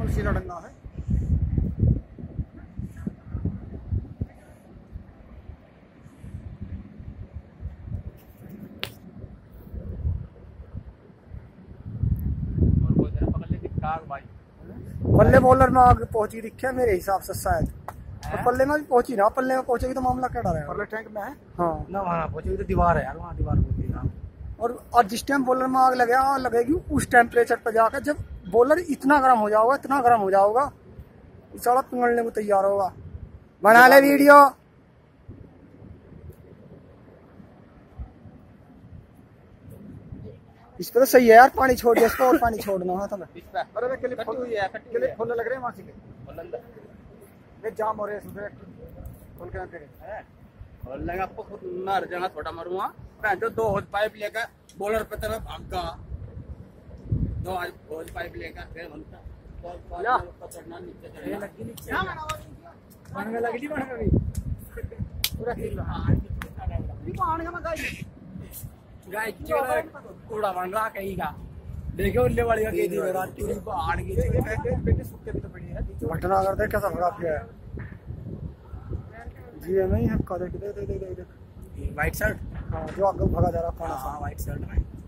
तुलसी लड़ंगा है। पल्ले बॉलर में आगे पहुंची दिखे मेरे हिसाब से शायद, और पल्ले में भी पहुंची ना, पल्ले में पहुंचेगी तो मामला क्या डरा है। पल्ले टैंक में है हाँ ना, वहाँ पहुंचेगी तो दीवार है यार, वहाँ दीवार होती है। और जिस टाइम बॉलर में आग लगेगी उस टेम्परेचर पर जाकर, जब बॉलर इतना गर्म हो जाओगा, इतना गर्म हो जाओगा, सारा पिघलने को तैयार होगा। बना ले वीडियो। इस पे तो सही है यार, पानी छोड़ दिया इसको, और पानी छोड़ना है तुम्हें। अरे क्लिप खोलने लग रहे हैं मासी के, जाम हो रहे हैं खोल के खोल लेगा आपको खुद मर जाएगा, छोटा मरूंगा जो 2 होज पाइप लेकर बॉलर पे तरफ भागा, 2 होज पाइप लेकर फिर बनता पकड़ना नीचे गाय कूड़ा बन रहा कहीं का, देखे उल्ले वाली का केदी में रात टीवी पहाड़ की बेटे सुक्के भी तो पड़ी है घटना कर दे कैसा भगा है जी। नहीं है, देख वाइट शर्ट, हाँ जो आगे भगा जा रहा है, वाइट शर्ट में